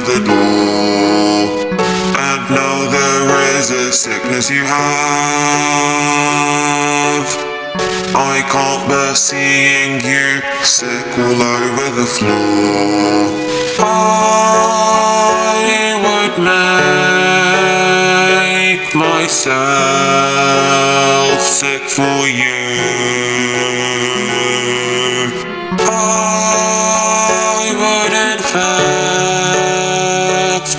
the door. And now there is a sickness you have. I can't bear seeing you sick all over the floor. I would make myself sick for you. I would infect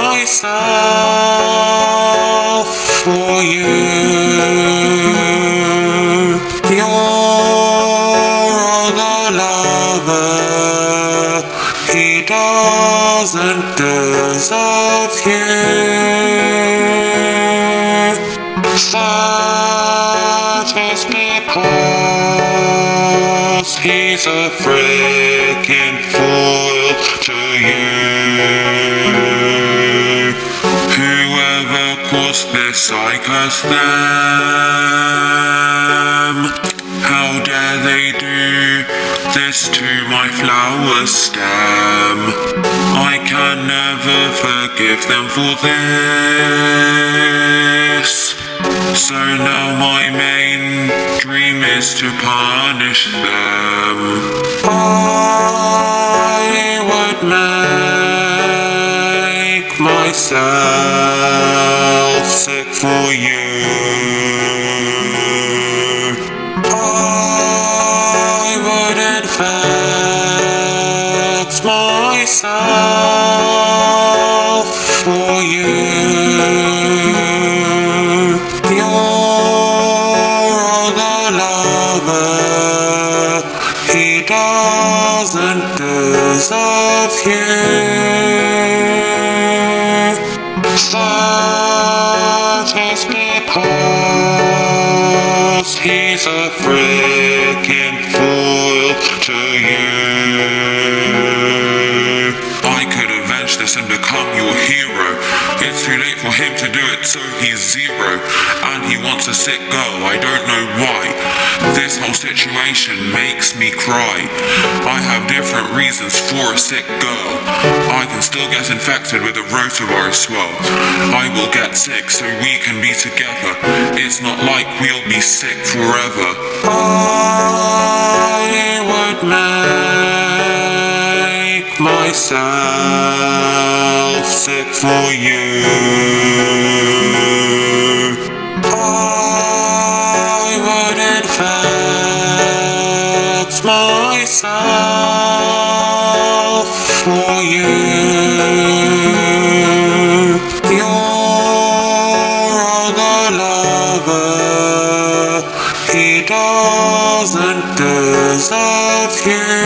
myself for you. You're the lover, he doesn't deserve you. That is because he's a freaking fool to you. Whoever caused this, I curse them. How dare they do this to my flower stem? I can never forgive them for this. So now my main dream is to punish them. I would make myself sick for you. I would infect myself for you. You're the lover, he doesn't deserve you. That is because he's a freaking fool to you. I could avenge this and become your hero. It's too late for him to do it, so he's zero. And he wants a sick girl, I don't know why. This whole situation makes me cry. I have different reasons for a sick girl. I can still get infected with a rotavirus swirl. I will get sick so we can be together. It's not like we'll be sick forever. I would make myself sick for you. I would infect myself for you. You're the lover, he doesn't deserve you.